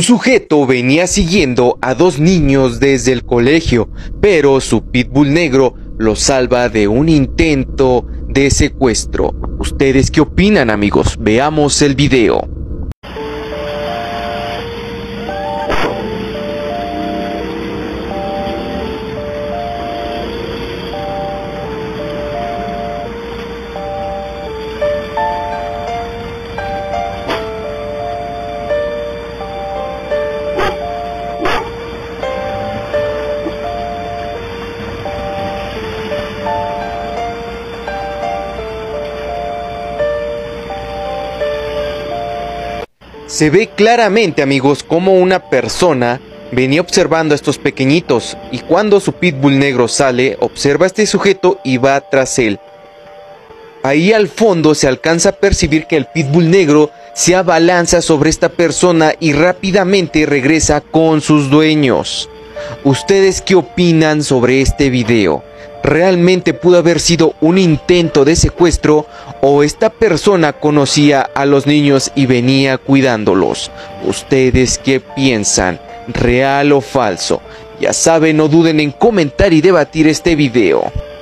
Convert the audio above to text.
sujeto venía siguiendo a dos niños desde el colegio, pero su pitbull negro lo salva de un intento de secuestro. ¿Ustedes qué opinan, amigos? Veamos el video. Se ve claramente, amigos, como una persona venía observando a estos pequeñitos, y cuando su pitbull negro sale, observa a este sujeto y va tras él. Ahí al fondo se alcanza a percibir que el pitbull negro se abalanza sobre esta persona y rápidamente regresa con sus dueños. ¿Ustedes qué opinan sobre este video? ¿Realmente pudo haber sido un intento de secuestro o esta persona conocía a los niños y venía cuidándolos? ¿Ustedes qué piensan? ¿Real o falso? Ya saben, no duden en comentar y debatir este video.